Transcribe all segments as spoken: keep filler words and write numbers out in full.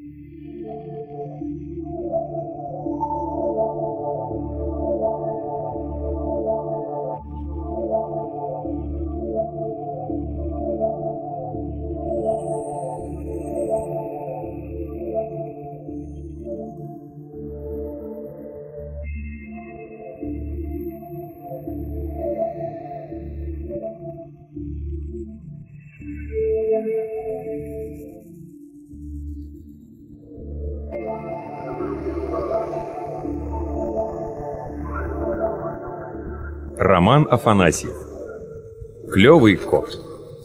Роман Афанасьев. Клёвый кот.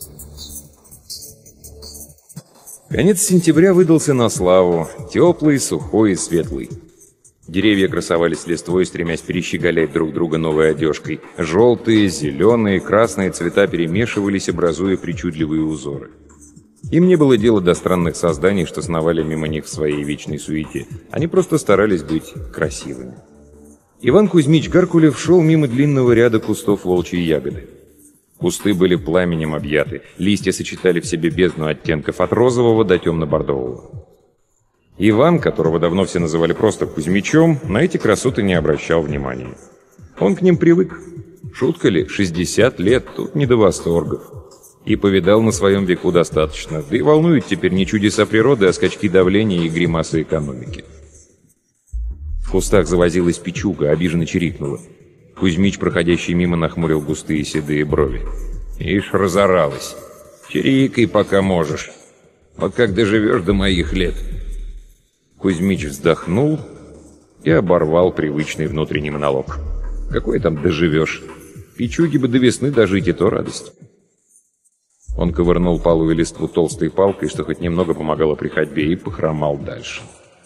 Конец сентября выдался на славу, теплый, сухой и светлый. Деревья красовались листвой, стремясь перещеголять друг друга новой одежкой. Желтые, зеленые, красные цвета перемешивались, образуя причудливые узоры. Им не было дела до странных созданий, что сновали мимо них в своей вечной суете. Они просто старались быть красивыми. Иван Кузьмич Гаркулев шел мимо длинного ряда кустов волчьей ягоды. Кусты были пламенем объяты, листья сочетали в себе бездну оттенков от розового до темно-бордового. Иван, которого давно все называли просто Кузьмичом, на эти красоты не обращал внимания. Он к ним привык. Шутка ли, шестьдесят лет, тут не до восторгов. И повидал на своем веку достаточно, да и волнует теперь не чудеса природы, а скачки давления и гримасы экономики. В кустах завозилась печуга, обиженно чирикнула. Кузьмич, проходящий мимо, нахмурил густые седые брови. «Ишь, разоралась. Чирикай, пока можешь. Вот как доживешь до моих лет». Кузьмич вздохнул и оборвал привычный внутренний монолог. «Какой там доживешь? Печуги бы до весны дожить, и то радость». Он ковырнул полую листву толстой палкой, что хоть немного помогало при ходьбе, и похромал дальше.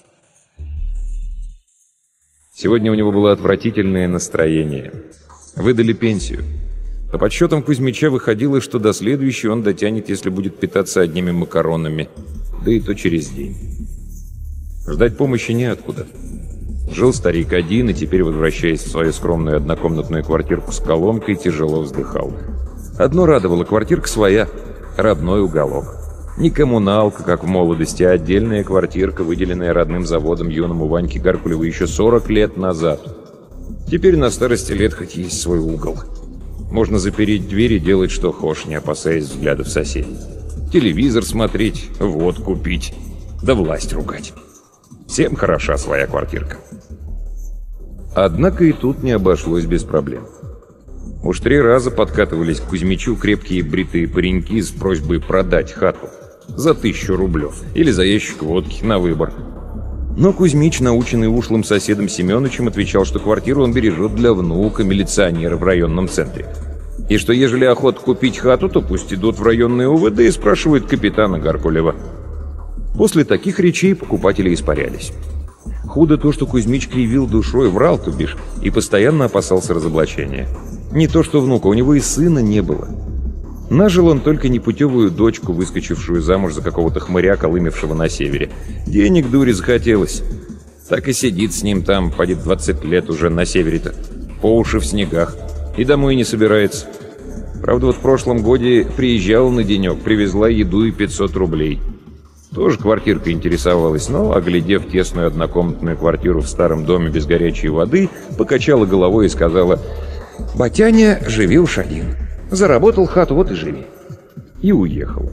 Сегодня у него было отвратительное настроение. Выдали пенсию. По подсчетам Кузьмича выходило, что до следующей он дотянет, если будет питаться одними макаронами, да и то через день. Ждать помощи неоткуда. Жил старик один, и теперь, возвращаясь в свою скромную однокомнатную квартирку с колонкой, тяжело вздыхал. Одно радовало: квартирка своя, родной уголок. Не коммуналка, как в молодости, а отдельная квартирка, выделенная родным заводом юному Ваньке Гаркулеву еще сорок лет назад. Теперь на старости лет хоть есть свой угол. Можно запереть дверь и делать, что хочешь, не опасаясь взглядов соседей. Телевизор смотреть, водку пить, да власть ругать. Всем хороша своя квартирка. Однако и тут не обошлось без проблем. Уж три раза подкатывались к Кузьмичу крепкие бритые пареньки с просьбой продать хату за тысячу рублев или за ящик водки на выбор. Но Кузьмич, наученный ушлым соседом Семеновичем, отвечал, что квартиру он бережет для внука милиционера в районном центре. И что ежели охота купить хату, то пусть идут в районный УВД и спрашивают капитана Гаркулева. После таких речей покупатели испарялись. Худо то, что Кузьмич кривил душой, врал, то бишь, и постоянно опасался разоблачения. Не то что внука, у него и сына не было. Нажил он только непутевую дочку, выскочившую замуж за какого-то хмыря, колымевшего на севере. Денег дури захотелось. Так и сидит с ним там, поди двадцать лет уже на севере-то, по уши в снегах, и домой не собирается. Правда, вот в прошлом годе приезжала на денек, привезла еду и пятьсот рублей. Тоже квартирка интересовалась, но, оглядев тесную однокомнатную квартиру в старом доме без горячей воды, покачала головой и сказала: «Батяня, живи уж один. Заработал хату, вот и живи». И уехала.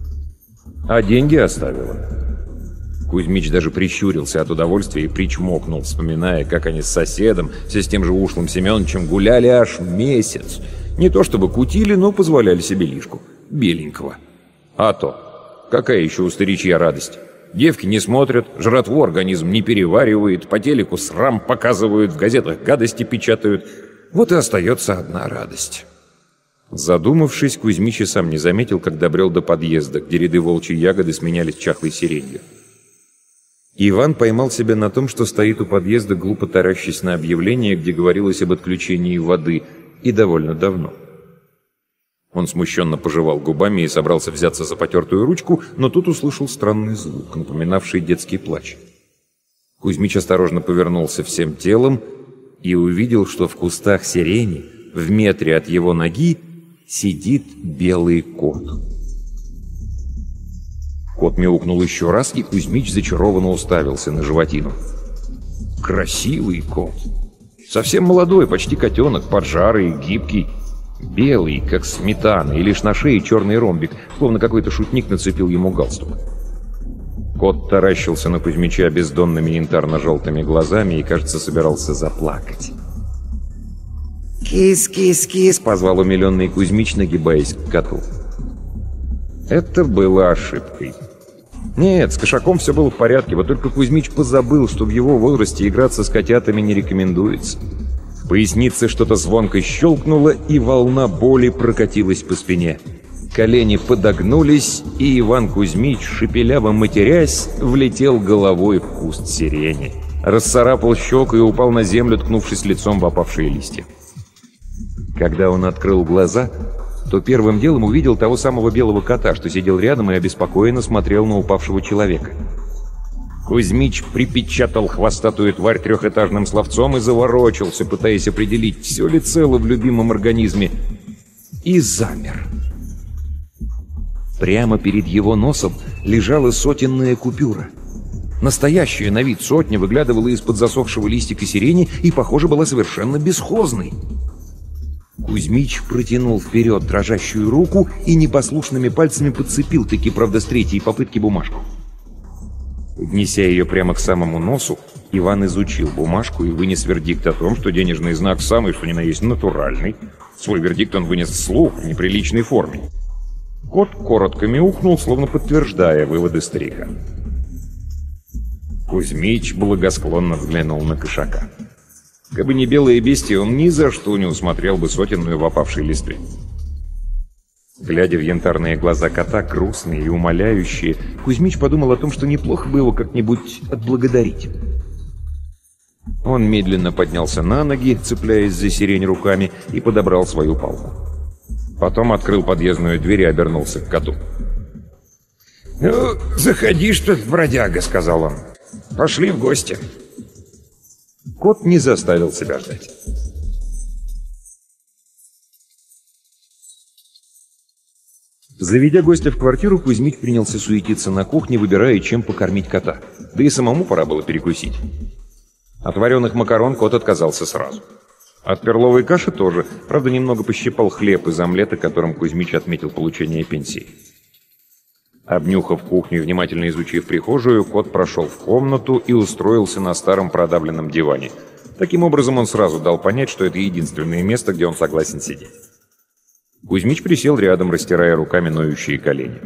А деньги оставила. Кузьмич даже прищурился от удовольствия и причмокнул, вспоминая, как они с соседом, все с тем же ушлым Семеновичем, гуляли аж месяц. Не то чтобы кутили, но позволяли себе лишку. Беленького. А то. Какая еще у старичья радость? Девки не смотрят, жратву организм не переваривает, по телеку срам показывают, в газетах гадости печатают. Вот и остается одна радость. Задумавшись, Кузьмич и сам не заметил, как добрел до подъезда, где ряды волчьей ягоды сменялись чахлой сиренью. Иван поймал себя на том, что стоит у подъезда, глупо таращась на объявление, где говорилось об отключении воды, и довольно давно. Он смущенно пожевал губами и собрался взяться за потертую ручку, но тут услышал странный звук, напоминавший детский плач. Кузьмич осторожно повернулся всем телом и увидел, что в кустах сирени, в метре от его ноги, сидит белый кот. Кот мяукнул еще раз, и Кузьмич зачарованно уставился на животину. Красивый кот. Совсем молодой, почти котенок, поджарый, гибкий. Белый, как сметана, и лишь на шее черный ромбик, словно какой-то шутник нацепил ему галстук. Кот таращился на Кузьмича бездонными янтарно-желтыми глазами и, кажется, собирался заплакать. «Кис-кис-кис!» — позвал умиленный Кузьмич, нагибаясь к коту. Это было ошибкой. Нет, с кошаком все было в порядке, вот только Кузьмич позабыл, что в его возрасте играться с котятами не рекомендуется. В пояснице что-то звонко щелкнуло, и волна боли прокатилась по спине. Колени подогнулись, и Иван Кузьмич, шепеляво матерясь, влетел головой в куст сирени. Расцарапал щеку и упал на землю, ткнувшись лицом в опавшие листья. Когда он открыл глаза, то первым делом увидел того самого белого кота, что сидел рядом и обеспокоенно смотрел на упавшего человека. Кузьмич припечатал хвостатую тварь трехэтажным словцом и заворочился, пытаясь определить, все ли цело в любимом организме, и замер. Прямо перед его носом лежала сотенная купюра. Настоящая на вид сотня выглядывала из-под засохшего листика сирени и, похоже, была совершенно бесхозной. Кузьмич протянул вперед дрожащую руку и непослушными пальцами подцепил, таки, правда, с третьей попытки бумажку. Поднеся ее прямо к самому носу, Иван изучил бумажку и вынес вердикт о том, что денежный знак самый, что ни на есть, натуральный. Свой вердикт он вынес вслух, в неприличной форме. Кот коротко мяукнул, словно подтверждая выводы старика. Кузьмич благосклонно взглянул на кошака. Кабы не белое бестие, он ни за что не усмотрел бы сотенную в опавшей листве. Глядя в янтарные глаза кота, грустные и умоляющие, Кузьмич подумал о том, что неплохо бы его как-нибудь отблагодарить. Он медленно поднялся на ноги, цепляясь за сирень руками, и подобрал свою палку. Потом открыл подъездную дверь и обернулся к коту. «Ну, заходи, что-то, бродяга», — сказал он. «Пошли в гости». Кот не заставил себя ждать. Заведя гостя в квартиру, Кузьмич принялся суетиться на кухне, выбирая, чем покормить кота. Да и самому пора было перекусить. От вареных макарон кот отказался сразу. От перловой каши тоже, правда, немного пощипал хлеб из омлета, которым Кузьмич отметил получение пенсии. Обнюхав кухню и внимательно изучив прихожую, кот прошел в комнату и устроился на старом продавленном диване. Таким образом, он сразу дал понять, что это единственное место, где он согласен сидеть. Кузьмич присел рядом, растирая руками ноющие колени.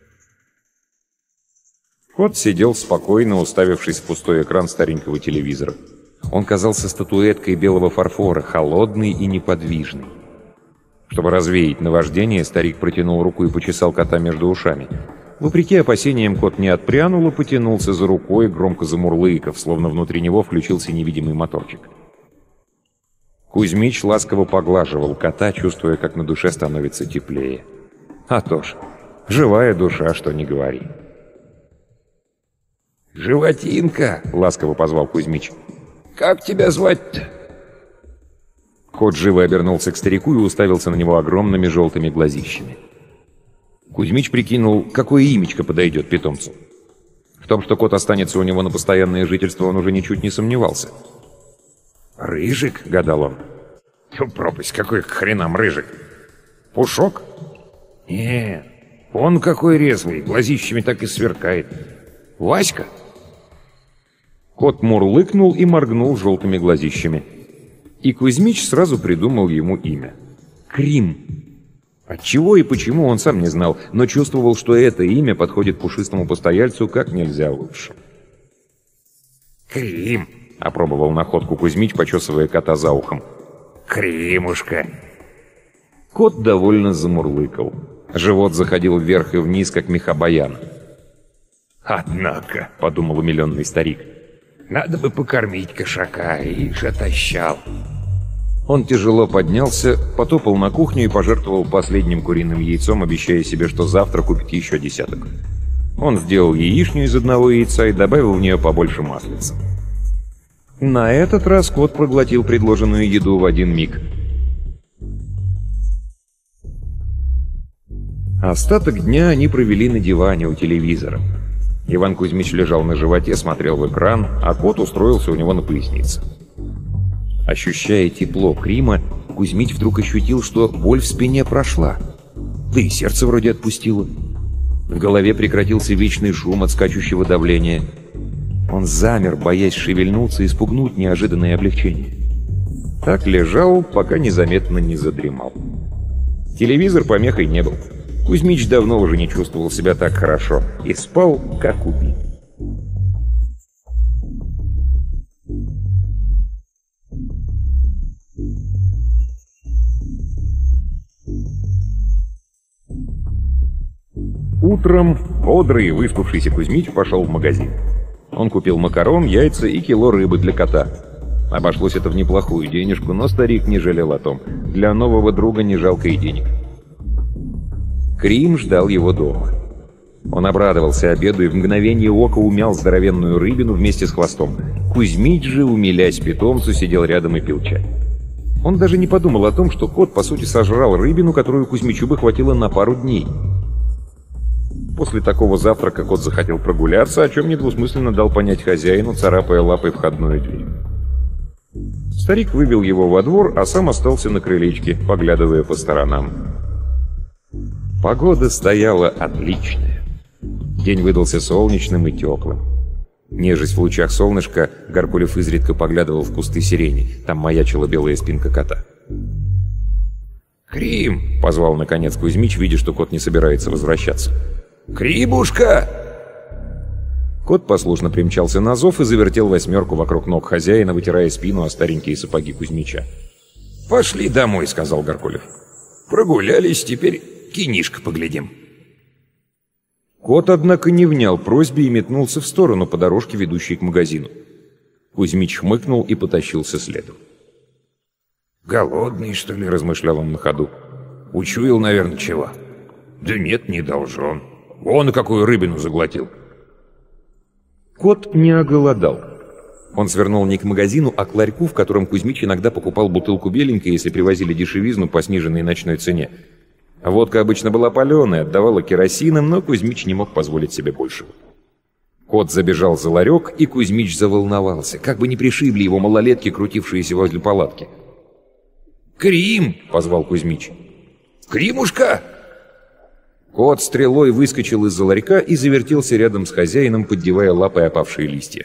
Кот сидел спокойно, уставившись в пустой экран старенького телевизора. Он казался статуэткой белого фарфора, холодный и неподвижный. Чтобы развеять наваждение, старик протянул руку и почесал кота между ушами. Вопреки опасениям, кот не отпрянул и потянулся за рукой, громко замурлыков, словно внутри него включился невидимый моторчик. Кузьмич ласково поглаживал кота, чувствуя, как на душе становится теплее. А то ж, живая душа, что ни говори. «Животинка!» — ласково позвал Кузьмич. «Как тебя звать-то?» Кот живо обернулся к старику и уставился на него огромными желтыми глазищами. Кузьмич прикинул, какое имечко подойдет питомцу. В том, что кот останется у него на постоянное жительство, он уже ничуть не сомневался. «Рыжик?» — гадал он. «Тьфу, пропасть, какой к хренам Рыжик? Пушок? Нет, он какой резвый, глазищами так и сверкает. Васька?» Кот мурлыкнул и моргнул желтыми глазищами. И Кузьмич сразу придумал ему имя. Крим. Отчего и почему он сам не знал, но чувствовал, что это имя подходит пушистому постояльцу как нельзя лучше. «Крим!» — опробовал находку Кузьмич, почесывая кота за ухом. «Кримушка!» Кот довольно замурлыкал. Живот заходил вверх и вниз, как меха баяна. «Однако», — подумал умиленный старик, — «надо бы покормить кошака, и ж отощал». Он тяжело поднялся, потопал на кухню и пожертвовал последним куриным яйцом, обещая себе, что завтра купит еще десяток. Он сделал яичню из одного яйца и добавил в нее побольше маслица. На этот раз кот проглотил предложенную еду в один миг. Остаток дня они провели на диване у телевизора. Иван Кузьмич лежал на животе, смотрел в экран, а кот устроился у него на пояснице. Ощущая тепло Крима, Кузьмич вдруг ощутил, что боль в спине прошла. Да и сердце вроде отпустило. В голове прекратился вечный шум от скачущего давления. Он замер, боясь шевельнуться и спугнуть неожиданное облегчение. Так лежал, пока незаметно не задремал. Телевизор помехой не был. Кузьмич давно уже не чувствовал себя так хорошо и спал, как убит. Утром бодрый и выспавшийся Кузьмич пошел в магазин. Он купил макарон, яйца и кило рыбы для кота. Обошлось это в неплохую денежку, но старик не жалел о том. Для нового друга не жалко и денег. Крим ждал его дома. Он обрадовался обеду и в мгновение ока умял здоровенную рыбину вместе с хвостом. Кузьмич же, умилясь питомцу, сидел рядом и пил чай. Он даже не подумал о том, что кот, по сути, сожрал рыбину, которую Кузьмичу бы хватило на пару дней. После такого завтрака кот захотел прогуляться, о чем недвусмысленно дал понять хозяину, царапая лапой входную дверь. Старик вывел его во двор, а сам остался на крылечке, поглядывая по сторонам. Погода стояла отличная. День выдался солнечным и теплым. Нежесть в лучах солнышка, Гаркулев изредка поглядывал в кусты сирени. Там маячила белая спинка кота. «Крим!» — позвал наконец Кузьмич, видя, что кот не собирается возвращаться. «Кримушка!» Кот послушно примчался на зов и завертел восьмерку вокруг ног хозяина, вытирая спину о старенькие сапоги Кузьмича. «Пошли домой», — сказал Гаркулев. «Прогулялись, теперь кинишко поглядим». Кот, однако, не внял просьбе и метнулся в сторону по дорожке, ведущей к магазину. Кузьмич хмыкнул и потащился следом. «Голодный, что ли?» — размышлял он на ходу. «Учуял, наверное, чего?» «Да нет, не должен. Вон и какую рыбину заглотил». Кот не оголодал. Он свернул не к магазину, а к ларьку, в котором Кузьмич иногда покупал бутылку беленькой, если привозили дешевизну по сниженной ночной цене. Водка обычно была паленая, отдавала керосином, но Кузьмич не мог позволить себе большего. Кот забежал за ларек, и Кузьмич заволновался, как бы не пришибли его малолетки, крутившиеся возле палатки. «Крим!» — позвал Кузьмич. «Кримушка!» Кот стрелой выскочил из-за ларька и завертелся рядом с хозяином, поддевая лапой опавшие листья.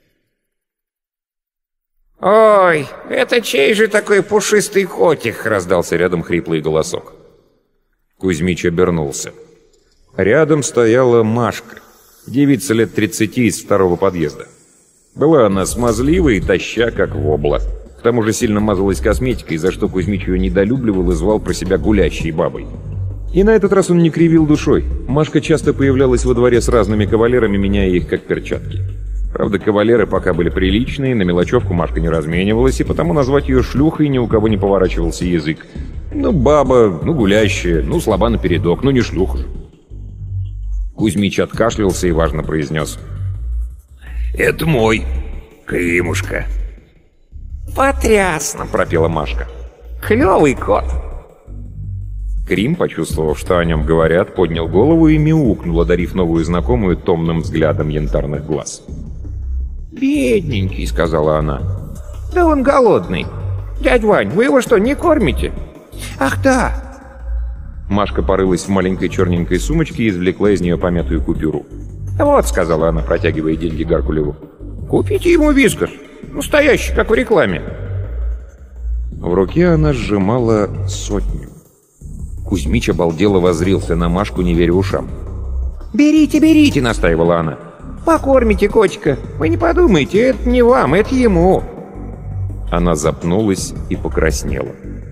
«Ой, это чей же такой пушистый котик?» — раздался рядом хриплый голосок. Кузьмич обернулся. Рядом стояла Машка, девица лет тридцати из второго подъезда. Была она смазлива и таща, как вобла. К тому же сильно мазалась косметикой, за что Кузьмич ее недолюбливал и звал про себя гулящей бабой. И на этот раз он не кривил душой. Машка часто появлялась во дворе с разными кавалерами, меняя их как перчатки. Правда, кавалеры пока были приличные, на мелочевку Машка не разменивалась, и потому назвать ее шлюхой ни у кого не поворачивался язык. Ну, баба, ну, гулящая, ну, слаба напередок, ну, не шлюха же. Кузьмич откашлялся и важно произнес. «Это мой Кримушка». «Потрясно!» — пропела Машка. «Клевый кот!» Крим, почувствовав, что о нем говорят, поднял голову и мяукнул, одарив новую знакомую томным взглядом янтарных глаз. «Бедненький», — сказала она. «Да он голодный. Дядь Вань, вы его что, не кормите?» «Ах, да!» Машка порылась в маленькой черненькой сумочке и извлекла из нее помятую купюру. «Вот», — сказала она, протягивая деньги Гаркулеву. «Купите ему вискас. Настоящий, как в рекламе». В руке она сжимала сотню. Кузьмич обалдело воззрился на Машку, не веря ушам. «Берите, берите», — настаивала она. «Покормите котика. Вы не подумайте, это не вам, это ему». Она запнулась и покраснела.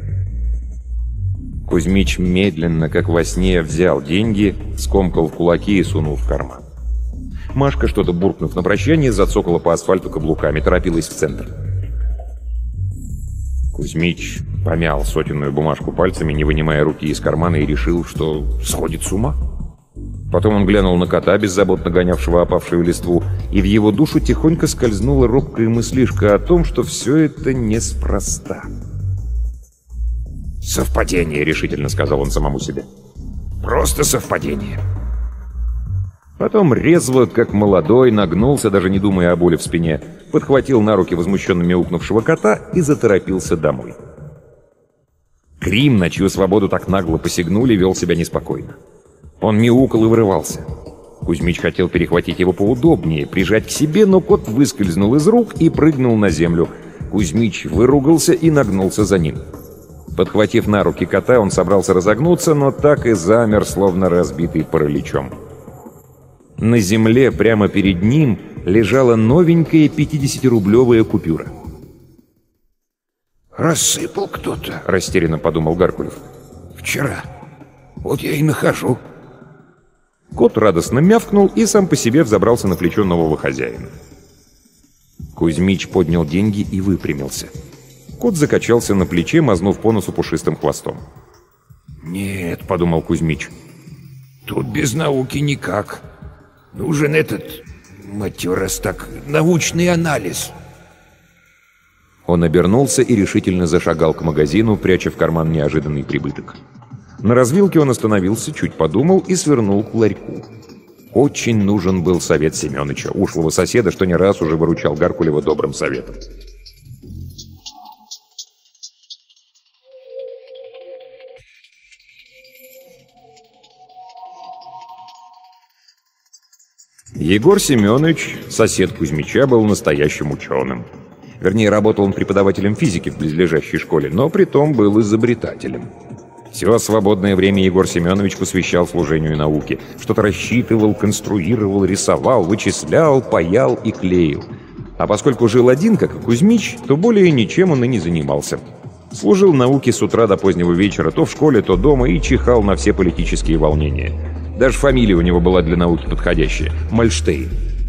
Кузьмич медленно, как во сне, взял деньги, скомкал в кулаки и сунул в карман. Машка, что-то буркнув на прощание, зацокала по асфальту каблуками, торопилась в центр. Кузьмич помял сотенную бумажку пальцами, не вынимая руки из кармана, и решил, что сходит с ума. Потом он глянул на кота, беззаботно гонявшего опавшую листву, и в его душу тихонько скользнула робкая мыслишка о том, что все это неспроста. «Совпадение», — решительно сказал он самому себе. Просто совпадение. Потом резво, как молодой, нагнулся, даже не думая о боли в спине, подхватил на руки возмущенно мяукнувшего кота и заторопился домой. Крим, на чью свободу так нагло посягнули, вел себя неспокойно. Он мяукал и вырывался. Кузьмич хотел перехватить его поудобнее, прижать к себе, но кот выскользнул из рук и прыгнул на землю. Кузьмич выругался и нагнулся за ним. Подхватив на руки кота, он собрался разогнуться, но так и замер, словно разбитый параличом. На земле прямо перед ним лежала новенькая пятидесятирублевая купюра. «Рассыпал кто-то», — растерянно подумал Гаркулев. «Вчера. Вот я и нахожу». Кот радостно мявкнул и сам по себе взобрался на плечо нового хозяина. Кузьмич поднял деньги и выпрямился. Кот закачался на плече, мазнув по носу пушистым хвостом. «Нет», — подумал Кузьмич, — «тут без науки никак. Нужен этот, мать его, раз так, научный анализ». Он обернулся и решительно зашагал к магазину, пряча в карман неожиданный прибыток. На развилке он остановился, чуть подумал и свернул к ларьку. Очень нужен был совет Семёныча, ушлого соседа, что не раз уже выручал Гаркулева добрым советом. Егор Семёныч, сосед Кузьмича, был настоящим ученым. Вернее, работал он преподавателем физики в близлежащей школе, но притом был изобретателем. Все свободное время Егор Семенович посвящал служению науке. Что-то рассчитывал, конструировал, рисовал, вычислял, паял и клеил. А поскольку жил один, как и Кузьмич, то более ничем он и не занимался. Служил науке с утра до позднего вечера, то в школе, то дома, и чихал на все политические волнения. Даже фамилия у него была для науки подходящая — Мальштейн.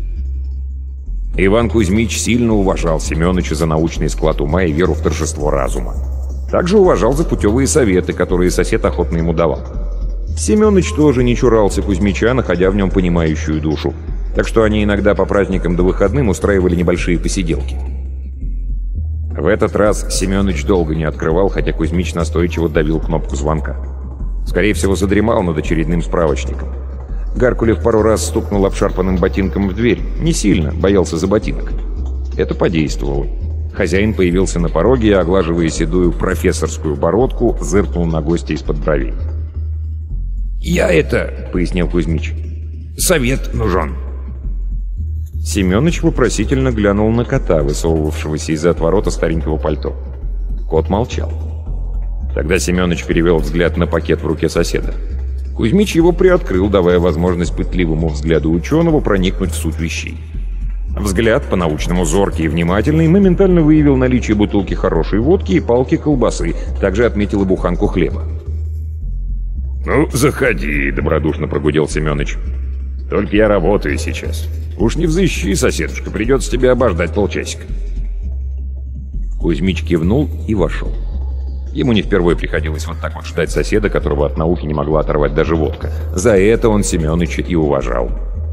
Иван Кузьмич сильно уважал Семёныча за научный склад ума и веру в торжество разума. Также уважал за путевые советы, которые сосед охотно ему давал. Семёныч тоже не чурался Кузьмича, находя в нем понимающую душу. Так что они иногда по праздникам до выходным устраивали небольшие посиделки. В этот раз Семёныч долго не открывал, хотя Кузьмич настойчиво давил кнопку звонка. Скорее всего, задремал над очередным справочником. Гаркулев пару раз стукнул обшарпанным ботинком в дверь. Не сильно, боялся за ботинок. Это подействовало. Хозяин появился на пороге и, оглаживая седую профессорскую бородку, зыркнул на гостя из-под бровей. «Я это», — пояснил Кузьмич, — «совет нужен». Семёныч вопросительно глянул на кота, высовывавшегося из-за отворота старенького пальто. Кот молчал. Тогда Семёныч перевел взгляд на пакет в руке соседа. Кузьмич его приоткрыл, давая возможность пытливому взгляду ученого проникнуть в суть вещей. Взгляд, по-научному зоркий и внимательный, моментально выявил наличие бутылки хорошей водки и палки колбасы, также отметил и буханку хлеба. «Ну, заходи», — добродушно прогудел Семёныч. «Только я работаю сейчас. Уж не взыщи, соседушка, придется тебе обождать полчасика». Кузьмич кивнул и вошел. Ему не впервые приходилось вот так вот ждать соседа, которого от науки не могла оторвать даже водка. За это он Семёныча и уважал.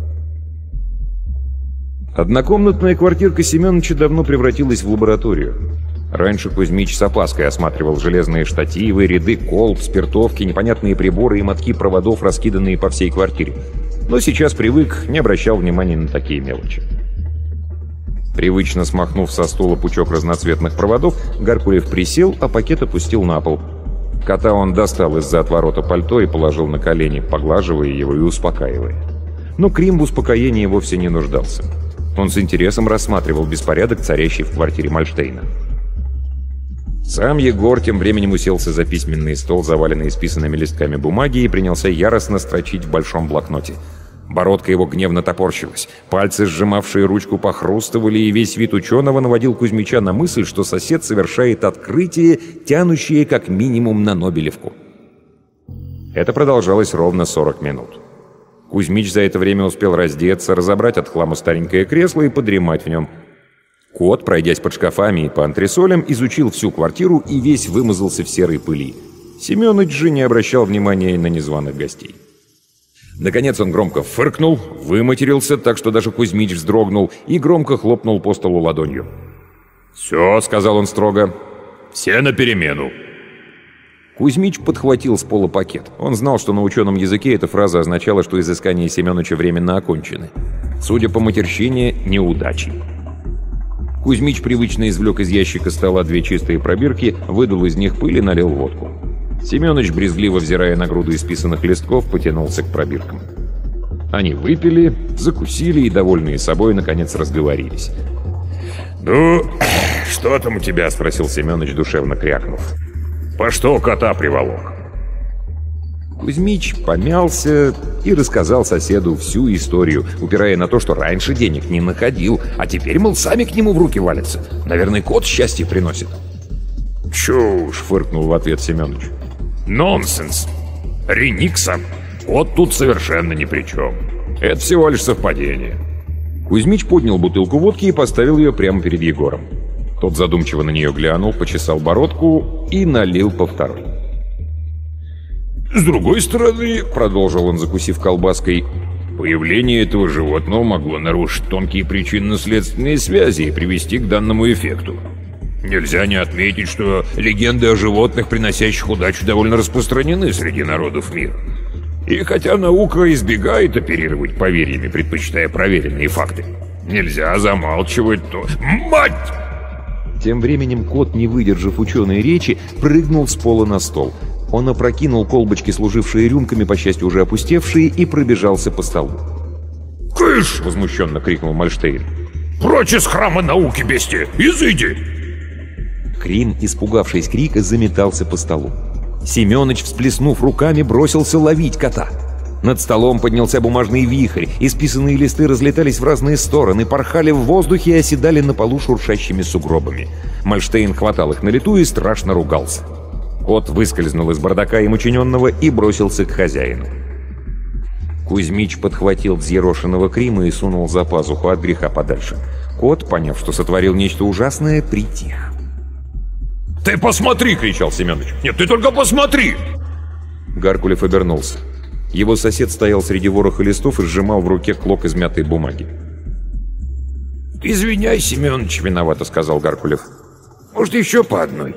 Однокомнатная квартирка Семёныча давно превратилась в лабораторию. Раньше Кузьмич с опаской осматривал железные штативы, ряды колб, спиртовки, непонятные приборы и мотки проводов, раскиданные по всей квартире. Но сейчас привык, не обращал внимания на такие мелочи. Привычно смахнув со стула пучок разноцветных проводов, Гаркулев присел, а пакет опустил на пол. Кота он достал из-за отворота пальто и положил на колени, поглаживая его и успокаивая. Но Крим в успокоении вовсе не нуждался. Он с интересом рассматривал беспорядок, царящий в квартире Мальштейна. Сам Егор тем временем уселся за письменный стол, заваленный исписанными листками бумаги, и принялся яростно строчить в большом блокноте. Бородка его гневно топорщилась, пальцы, сжимавшие ручку, похрустывали, и весь вид ученого наводил Кузьмича на мысль, что сосед совершает открытие, тянущее как минимум на Нобелевку. Это продолжалось ровно сорок минут. Кузьмич за это время успел раздеться, разобрать от хлама старенькое кресло и подремать в нем. Кот, пройдясь под шкафами и по антресолям, изучил всю квартиру и весь вымазался в серой пыли. Семёныч же не обращал внимания на незваных гостей. Наконец он громко фыркнул, выматерился, так что даже Кузьмич вздрогнул и громко хлопнул по столу ладонью. «Все», — сказал он строго, — «все на перемену». Кузьмич подхватил с пола пакет. Он знал, что на ученом языке эта фраза означала, что изыскания Семёныча временно окончены. Судя по матерщине, неудачей. Кузьмич привычно извлек из ящика стола две чистые пробирки, выдул из них пыль и налил водку. Семёныч, брезгливо взирая на груду исписанных листков, потянулся к пробиркам. Они выпили, закусили и, довольные собой, наконец разговорились. «Ну, что там у тебя?» — спросил Семёныч, душевно крякнув. «По что кота приволок?» Кузьмич помялся и рассказал соседу всю историю, упирая на то, что раньше денег не находил, а теперь, мол, сами к нему в руки валятся. Наверное, кот счастье приносит. «Чушь!» — фыркнул в ответ Семёныч. «Нонсенс! Реникса! Кот тут совершенно ни при чем. Это всего лишь совпадение». Кузьмич поднял бутылку водки и поставил ее прямо перед Егором. Тот задумчиво на нее глянул, почесал бородку и налил по второй. «С другой стороны, — продолжил он, закусив колбаской, — появление этого животного могло нарушить тонкие причинно-следственные связи и привести к данному эффекту. Нельзя не отметить, что легенды о животных, приносящих удачу, довольно распространены среди народов мира. И хотя наука избегает оперировать поверьями, предпочитая проверенные факты, нельзя замалчивать то... Мать!» Тем временем кот, не выдержав ученой речи, прыгнул с пола на стол. Он опрокинул колбочки, служившие рюмками, по счастью уже опустевшие, и пробежался по столу. «Кыш!» — возмущенно крикнул Мальштейн. «Прочь из храма науки, бестия! Изыди!» Крим, испугавшись крика, заметался по столу. Семёныч, всплеснув руками, бросился ловить кота. Над столом поднялся бумажный вихрь, исписанные листы разлетались в разные стороны, порхали в воздухе и оседали на полу шуршащими сугробами. Мальштейн хватал их на лету и страшно ругался. Кот выскользнул из бардака им учиненного и бросился к хозяину. Кузьмич подхватил взъерошенного Крима и сунул за пазуху от греха подальше. Кот, поняв, что сотворил нечто ужасное, притих. «Ты посмотри!» — кричал Семёныч. «Нет, ты только посмотри!» Гаркулев обернулся. Его сосед стоял среди вороха листов и сжимал в руке клок измятой бумаги. «Извиняй, Семёныч, — виновато сказал Гаркулев. — Может, еще по одной?»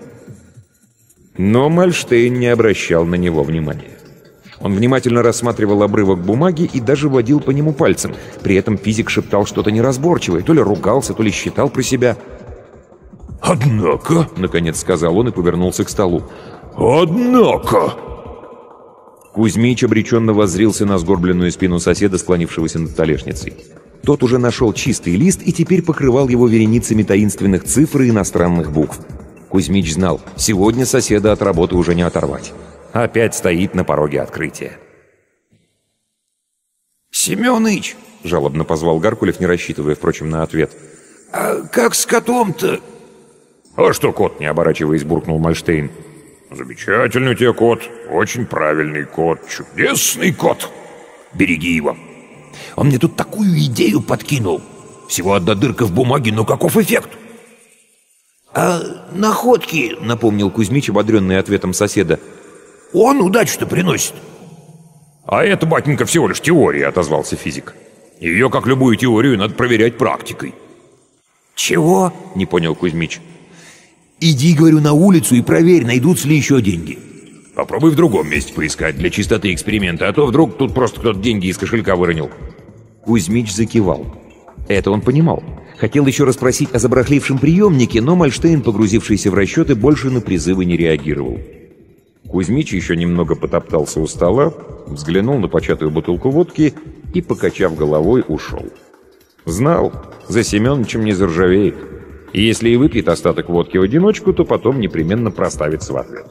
Но Мальштейн не обращал на него внимания. Он внимательно рассматривал обрывок бумаги и даже водил по нему пальцем. При этом физик шептал что-то неразборчивое, то ли ругался, то ли считал про себя. «Однако, — наконец сказал он и повернулся к столу. — однако!» Кузьмич обреченно воззрился на сгорбленную спину соседа, склонившегося над столешницей. Тот уже нашел чистый лист и теперь покрывал его вереницами таинственных цифр и иностранных букв. Кузьмич знал, сегодня соседа от работы уже не оторвать. Опять стоит на пороге открытия. «Семёныч!» — жалобно позвал Гаркулев, не рассчитывая, впрочем, на ответ. «А как с котом-то?» «А что кот?» — не оборачиваясь, буркнул Мальштейн. «Замечательный у тебя кот, очень правильный кот, чудесный кот. Береги его. Он мне тут такую идею подкинул. Всего одна дырка в бумаге, но каков эффект?» «А находки?» — напомнил Кузьмич, ободренный ответом соседа. «Он удачу-то приносит». «А это, батенька, всего лишь теория», — отозвался физик. «Ее, как любую теорию, надо проверять практикой». «Чего?» — не понял Кузьмич. «Иди, говорю, на улицу и проверь, найдутся ли еще деньги». «Попробуй в другом месте поискать для чистоты эксперимента, а то вдруг тут просто кто-то деньги из кошелька выронил». Кузьмич закивал. Это он понимал. Хотел еще расспросить о забарахлившем приемнике, но Мальштейн, погрузившийся в расчеты, больше на призывы не реагировал. Кузьмич еще немного потоптался у стола, взглянул на початую бутылку водки и, покачав головой, ушел. Знал, за Семёнычем не заржавеет. И если и выпьет остаток водки в одиночку, то потом непременно проставится в ответ.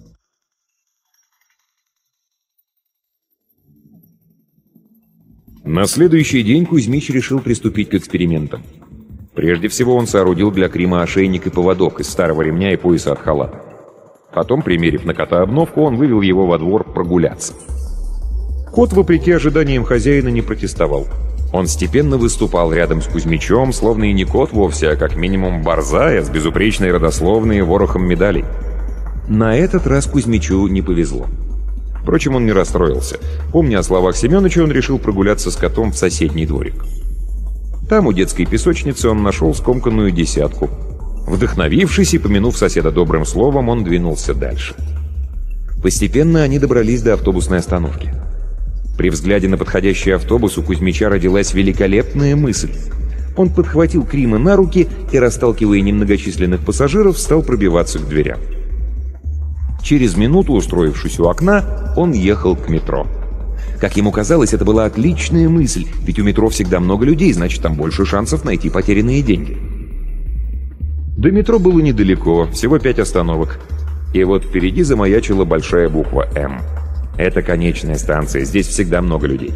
На следующий день Кузьмич решил приступить к экспериментам. Прежде всего он соорудил для Крима ошейник и поводок из старого ремня и пояса от халата. Потом, примерив на кота обновку, он вывел его во двор прогуляться. Кот, вопреки ожиданиям хозяина, не протестовал. Он степенно выступал рядом с Кузьмичом, словно и не кот вовсе, а как минимум борзая с безупречной родословной и ворохом медалей. На этот раз Кузьмичу не повезло. Впрочем, он не расстроился. Помня о словах Семёныча, он решил прогуляться с котом в соседний дворик. Там, у детской песочницы, он нашел скомканную десятку. Вдохновившись и помянув соседа добрым словом, он двинулся дальше. Постепенно они добрались до автобусной остановки. При взгляде на подходящий автобус у Кузьмича родилась великолепная мысль. Он подхватил Крима на руки и, расталкивая немногочисленных пассажиров, стал пробиваться к дверям. Через минуту, устроившись у окна, он ехал к метро. Как ему казалось, это была отличная мысль, ведь у метро всегда много людей, значит, там больше шансов найти потерянные деньги. До метро было недалеко, всего пять остановок. И вот впереди замаячила большая буква «М». Это конечная станция, здесь всегда много людей.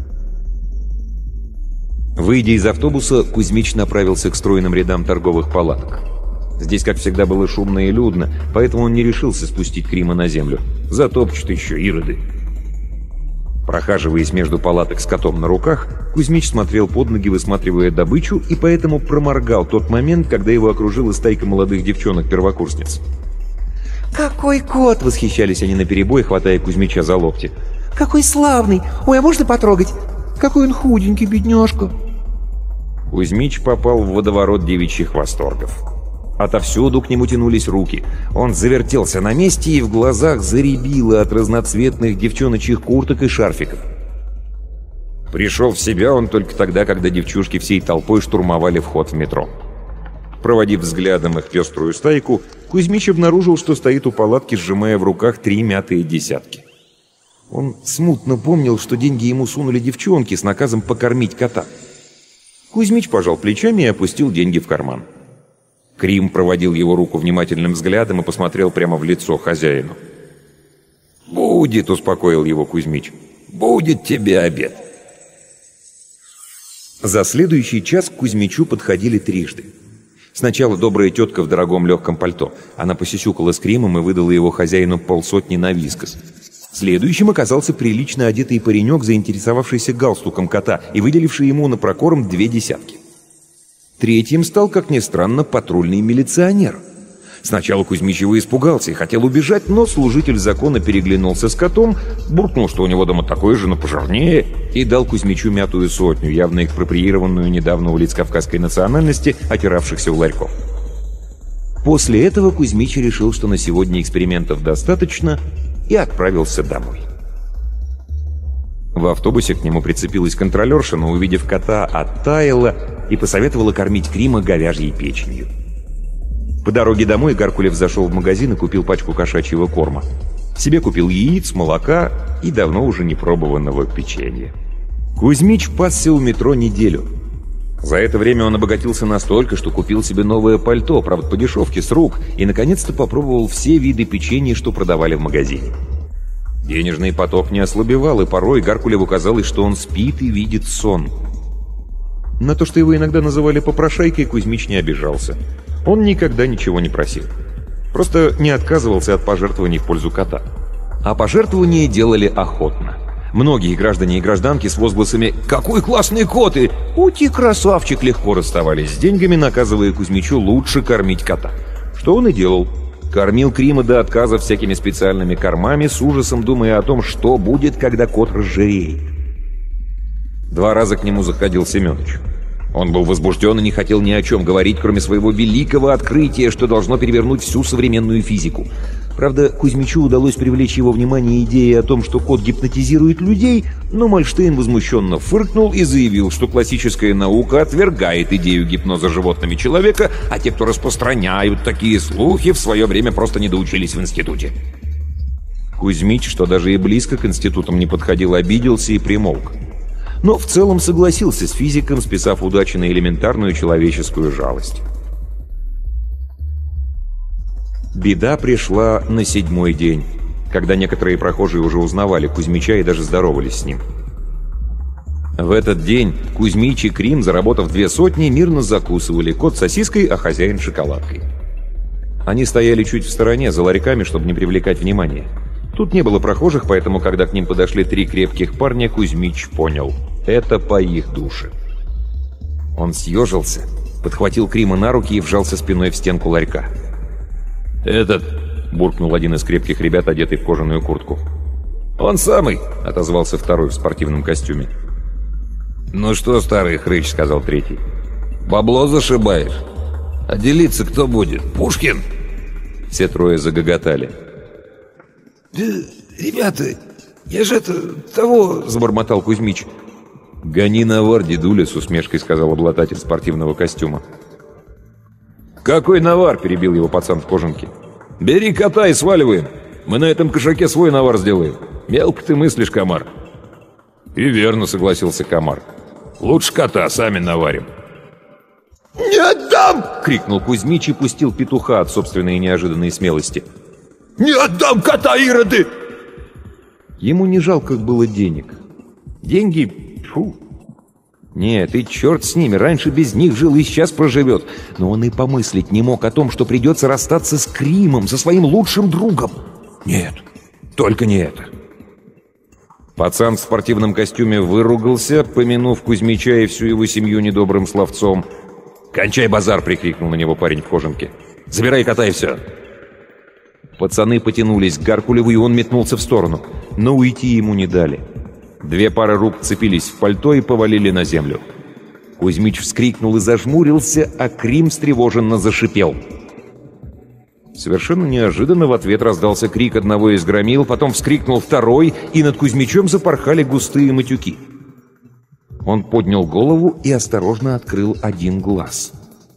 Выйдя из автобуса, Кузьмич направился к стройным рядам торговых палаток. Здесь, как всегда, было шумно и людно, поэтому он не решился спустить Крима на землю. Затопчут еще ироды. Прохаживаясь между палаток с котом на руках, Кузьмич смотрел под ноги, высматривая добычу, и поэтому проморгал тот момент, когда его окружила стайка молодых девчонок-первокурсниц. «Какой кот!» — Восхищались они наперебой, хватая Кузьмича за локти. «Какой славный! Ой, а можно потрогать? Какой он худенький, бедняжка!» Кузьмич попал в водоворот девичьих восторгов. Отовсюду к нему тянулись руки. Он завертелся на месте, и в глазах зарябило от разноцветных девчоночьих курток и шарфиков. Пришел в себя он только тогда, когда девчушки всей толпой штурмовали вход в метро. Проводив взглядом их пеструю стайку, Кузьмич обнаружил, что стоит у палатки, сжимая в руках три мятые десятки. Он смутно помнил, что деньги ему сунули девчонки с наказом покормить кота. Кузьмич пожал плечами и опустил деньги в карман. Крим проводил его руку внимательным взглядом и посмотрел прямо в лицо хозяину. «Будет», — успокоил его Кузьмич, — «будет тебе обед». За следующий час к Кузьмичу подходили трижды. Сначала добрая тетка в дорогом легком пальто. Она посисюкала с Кримом и выдала его хозяину полсотни на вискос. Следующим оказался прилично одетый паренек, заинтересовавшийся галстуком кота и выделивший ему на прокорм две десятки. Третьим стал, как ни странно, патрульный милиционер. Сначала Кузьмич его испугался и хотел убежать, но служитель закона переглянулся с котом, буркнул, что у него дома такой же, но пожирнее, и дал Кузьмичу мятую сотню, явно экспроприированную недавно у лиц кавказской национальности, отиравшихся у ларьков. После этого Кузьмич решил, что на сегодня экспериментов достаточно, и отправился домой. В автобусе к нему прицепилась контролерша, но, увидев кота, оттаяла и посоветовала кормить Крима говяжьей печенью. По дороге домой Гаркулев зашел в магазин и купил пачку кошачьего корма. Себе купил яиц, молока и давно уже не пробованного печенья. Кузьмич пасся у метро неделю. За это время он обогатился настолько, что купил себе новое пальто, правда по дешевке, с рук, и наконец-то попробовал все виды печенья, что продавали в магазине. Денежный поток не ослабевал, и порой Гаркулеву казалось, что он спит и видит сон. На то, что его иногда называли попрошайкой, Кузьмич не обижался. Он никогда ничего не просил. Просто не отказывался от пожертвований в пользу кота. А пожертвования делали охотно. Многие граждане и гражданки с возгласами «Какой классный кот!» и «Ути, красавчик!» легко расставались с деньгами, наказывая Кузьмичу лучше кормить кота. Что он и делал. Кормил Крима до отказа всякими специальными кормами, с ужасом думая о том, что будет, когда кот разжиреет. Два раза к нему заходил Семёныч. Он был возбужден и не хотел ни о чем говорить, кроме своего великого открытия, что должно перевернуть всю современную физику. Правда, Кузьмичу удалось привлечь его внимание идеей о том, что кот гипнотизирует людей, но Мальштейн возмущенно фыркнул и заявил, что классическая наука отвергает идею гипноза животными человека, а те, кто распространяют такие слухи, в свое время просто не доучились в институте. Кузьмич, что даже и близко к институтам не подходил, обиделся и примолк. Но в целом согласился с физиком, списав удачу на элементарную человеческую жалость. Беда пришла на седьмой день, когда некоторые прохожие уже узнавали Кузьмича и даже здоровались с ним. В этот день Кузьмич и Крим, заработав две сотни, мирно закусывали, кот сосиской, а хозяин шоколадкой. Они стояли чуть в стороне, за ларьками, чтобы не привлекать внимания. Тут не было прохожих, поэтому, когда к ним подошли три крепких парня, Кузьмич понял — это по их душе. Он съежился, подхватил Крима на руки и вжался спиной в стенку ларька. «Этот!» — буркнул один из крепких ребят, одетый в кожаную куртку. «Он самый!» — отозвался второй в спортивном костюме. «Ну что, старый хрыч!» — сказал третий. «Бабло зашибаешь? А делиться кто будет? Пушкин?» Все трое загоготали. Да, ребята, я же это... того... — забормотал Кузьмич. «Гони навар, дедуля», — с усмешкой сказал обладатель спортивного костюма. «Какой навар?» — перебил его пацан в кожанке. «Бери кота и сваливаем. Мы на этом кошаке свой навар сделаем. Мелко ты мыслишь, комар». «И верно», — согласился комар. «Лучше кота сами наварим». «Не отдам!» — крикнул Кузьмич и пустил петуха от собственной неожиданной смелости. «Не отдам кота, ироды!» Ему не жалко было денег. Деньги... Фу. Нет, и черт с ними, раньше без них жил и сейчас проживет. Но он и помыслить не мог о том, что придется расстаться с Кримом, со своим лучшим другом. Нет, только не это. Пацан в спортивном костюме выругался, помянув Кузьмича и всю его семью недобрым словцом. «Кончай базар!» — прикрикнул на него парень в кожанке. «Забирай кота и все!» Пацаны потянулись к Гаркулеву, и он метнулся в сторону. Но уйти ему не дали. Две пары рук цепились в пальто и повалили на землю. Кузьмич вскрикнул и зажмурился, а Крим встревоженно зашипел. Совершенно неожиданно в ответ раздался крик одного из громил, потом вскрикнул второй, и над Кузьмичом запорхали густые матюки. Он поднял голову и осторожно открыл один глаз.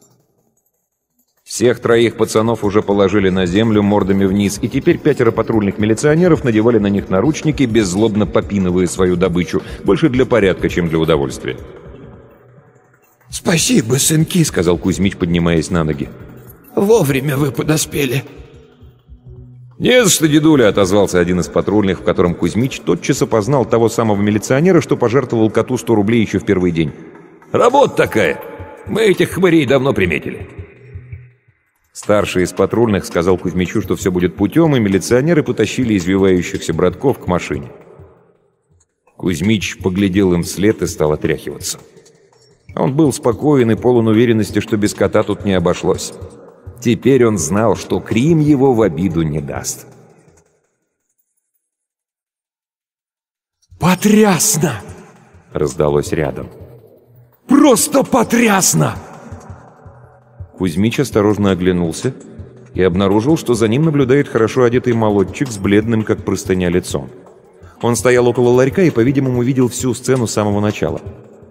Всех троих пацанов уже положили на землю мордами вниз, и теперь пятеро патрульных милиционеров надевали на них наручники, беззлобно попинывая свою добычу, больше для порядка, чем для удовольствия. «Спасибо, сынки», — сказал Кузьмич, поднимаясь на ноги. «Вовремя вы подоспели». «Не за что, дедуля», — отозвался один из патрульных, в котором Кузьмич тотчас опознал того самого милиционера, что пожертвовал коту сто рублей еще в первый день. «Работа такая. Мы этих хмырей давно приметили». Старший из патрульных сказал Кузьмичу, что все будет путем, и милиционеры потащили извивающихся братков к машине. Кузьмич поглядел им вслед и стал отряхиваться. Он был спокоен и полон уверенности, что без кота тут не обошлось. Теперь он знал, что Крим его в обиду не даст. «Потрясно!» — раздалось рядом. «Просто потрясно!» Кузьмич осторожно оглянулся и обнаружил, что за ним наблюдает хорошо одетый молодчик с бледным, как простыня, лицом. Он стоял около ларька и, по-видимому, видел всю сцену с самого начала.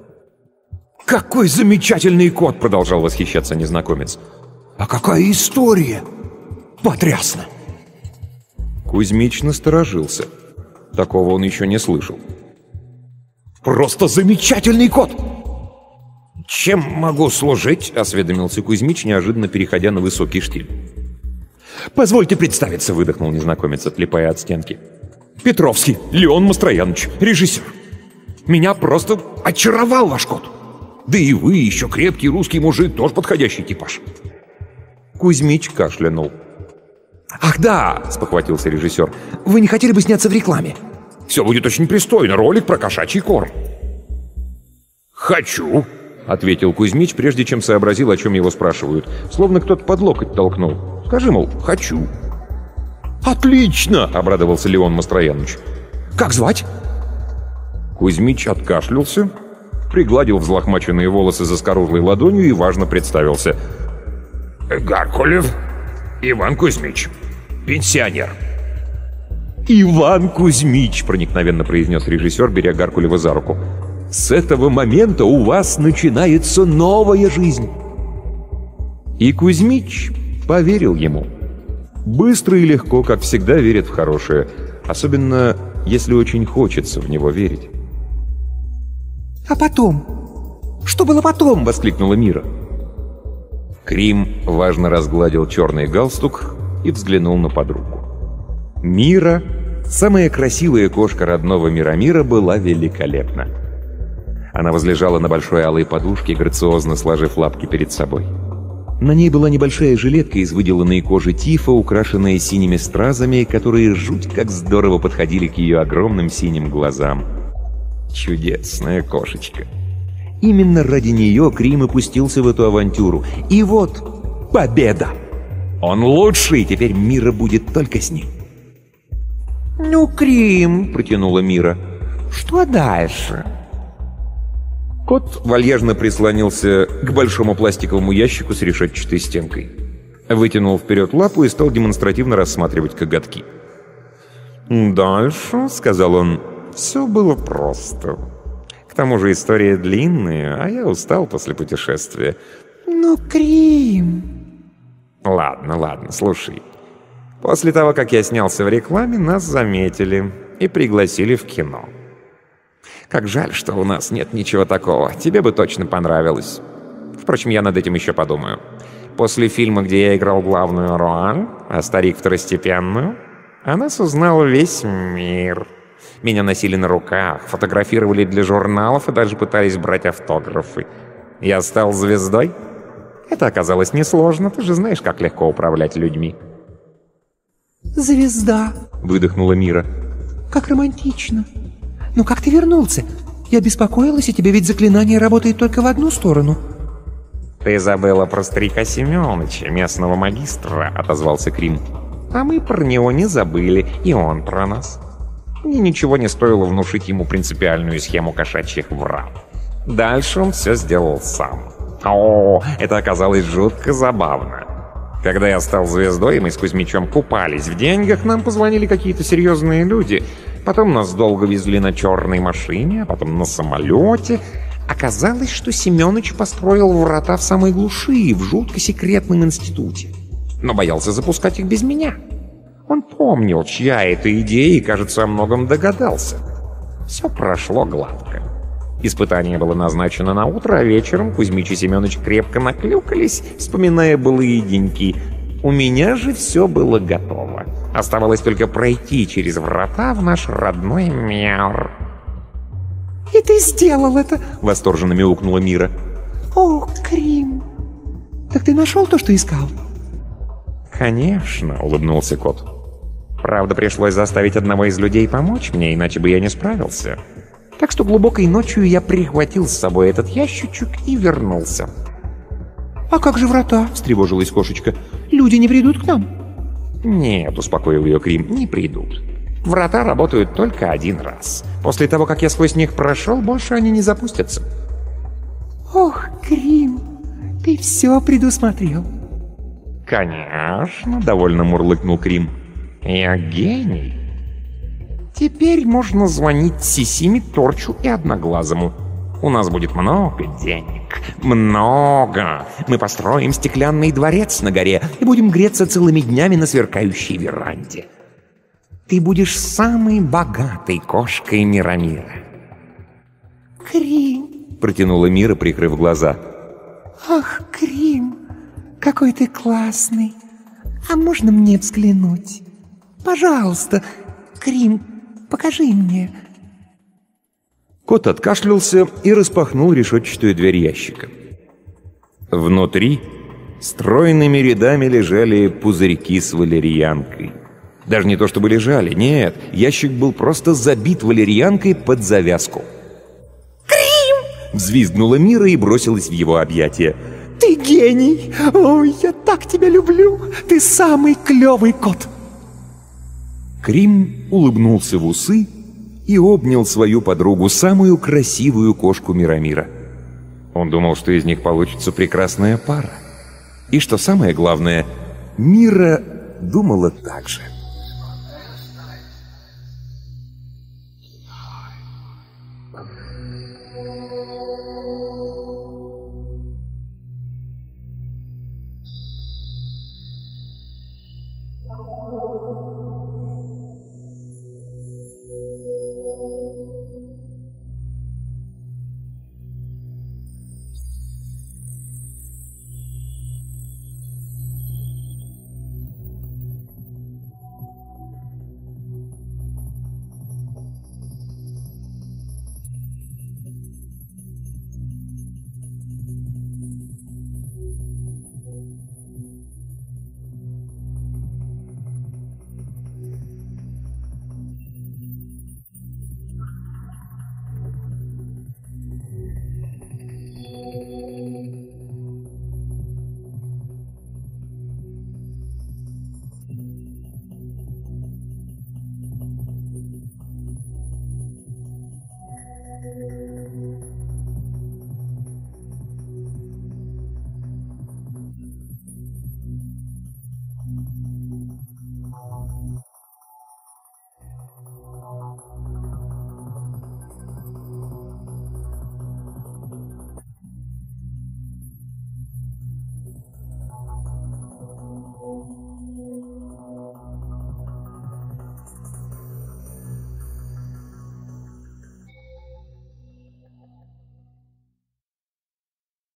«Какой замечательный кот!» — продолжал восхищаться незнакомец. «А какая история! Потрясно!» Кузьмич насторожился. Такого он еще не слышал. «Просто замечательный кот!» «Чем могу служить?» — осведомился Кузьмич, неожиданно переходя на высокий штиль. «Позвольте представиться», — выдохнул незнакомец, отлипая от стенки. «Петровский Леон Мастроянович, режиссер. Меня просто очаровал ваш кот. Да и вы, еще крепкий русский мужик, тоже подходящий типаж». Кузьмич кашлянул. «Ах да!» — спохватился режиссер. «Вы не хотели бы сняться в рекламе? Все будет очень пристойно, ролик про кошачий корм». «Хочу», — ответил Кузьмич, прежде чем сообразил, о чем его спрашивают. Словно кто-то под локоть толкнул. «Скажи, мол, хочу». «Отлично!» — обрадовался Леон Мастроянович. «Как звать?» Кузьмич откашлялся, пригладил взлохмаченные волосы заскорузлой ладонью и важно представился. «Гаркулев Иван Кузьмич, пенсионер». «Иван Кузьмич», — проникновенно произнес режиссер, беря Гаркулева за руку. «С этого момента у вас начинается новая жизнь». И Кузьмич поверил ему. Быстро и легко, как всегда, верит в хорошее, особенно если очень хочется в него верить. «А потом? Что было потом?» — воскликнула Мира. Крим важно разгладил черный галстук и взглянул на подругу. Мира, самая красивая кошка родного Миромира, была великолепна. Она возлежала на большой алой подушке, грациозно сложив лапки перед собой. На ней была небольшая жилетка из выделанной кожи тифа, украшенная синими стразами, которые жуть как здорово подходили к ее огромным синим глазам. Чудесная кошечка. Именно ради нее Крим и пустился в эту авантюру. И вот победа! Он лучший, теперь Мира будет только с ним. «Ну, Крим», — протянула Мира, — «что дальше?» Кот вальяжно прислонился к большому пластиковому ящику с решетчатой стенкой. Вытянул вперед лапу и стал демонстративно рассматривать коготки. «Дальше», — сказал он, — «все было просто. К тому же история длинная, а я устал после путешествия». «Ну, Крим...» «Ладно, ладно, слушай. После того, как я снялся в рекламе, нас заметили и пригласили в кино. Как жаль, что у нас нет ничего такого. Тебе бы точно понравилось. Впрочем, я над этим еще подумаю. После фильма, где я играл главную роль, а старик второстепенную, о нас узнал весь мир. Меня носили на руках, фотографировали для журналов и даже пытались брать автографы. Я стал звездой. Это оказалось несложно, ты же знаешь, как легко управлять людьми». «Звезда», — выдохнула Мира. «как романтично. Ну как ты вернулся? Я беспокоилась о тебе, ведь заклинание работает только в одну сторону». «Ты забыла про старика Семёныча, местного магистра», — отозвался Крим. «А мы про него не забыли, и он про нас. Мне ничего не стоило внушить ему принципиальную схему кошачьих врат. Дальше он все сделал сам. О, это оказалось жутко забавно. Когда я стал звездой, и мы с Кузьмичом купались в деньгах, нам позвонили какие-то серьезные люди. Потом нас долго везли на черной машине, а потом на самолете. Оказалось, что Семёныч построил врата в самой глуши, в жутко секретном институте. Но боялся запускать их без меня. Он помнил, чья это идея, и, кажется, о многом догадался. Все прошло гладко. Испытание было назначено на утро, а вечером Кузьмич и Семёныч крепко наклюкались, вспоминая былые деньки. У меня же все было готово. Оставалось только пройти через врата в наш родной мир. «И ты сделал это!» — восторженно мяукнула Мира. «О, Крим! Так ты нашел то, что искал?» «Конечно», — улыбнулся кот. «Правда, пришлось заставить одного из людей помочь мне, иначе бы я не справился. Так что глубокой ночью я прихватил с собой этот ящичек и вернулся». «А как же врата?» — встревожилась кошечка. «Люди не придут к нам?» «Нет», — успокоил ее Крим, — «не придут. Врата работают только один раз. После того, как я сквозь них прошел, больше они не запустятся». «Ох, Крим, ты все предусмотрел». «Конечно», — довольно мурлыкнул Крим. «Я гений. Теперь можно звонить Сисиме, Торчу и Одноглазому. У нас будет много денег. Много. Мы построим стеклянный дворец на горе и будем греться целыми днями на сверкающей веранде. Ты будешь самой богатой кошкой Мирамира». «Крим», — протянула Мира, прикрыв глаза. «Ах, Крим, какой ты классный. А можно мне взглянуть? Пожалуйста, Крим, покажи мне». Кот откашлялся и распахнул решетчатую дверь ящика. Внутри стройными рядами лежали пузырьки с валерьянкой. Даже не то чтобы лежали, нет, ящик был просто забит валерьянкой под завязку. «Крим!» — взвизгнула Мира и бросилась в его объятия. «Ты гений! Ой, я так тебя люблю! Ты самый клевый кот!» Крим улыбнулся в усы и обнял свою подругу, самую красивую кошку Мирамира. Он думал, что из них получится прекрасная пара. И что самое главное, Мира думала так же.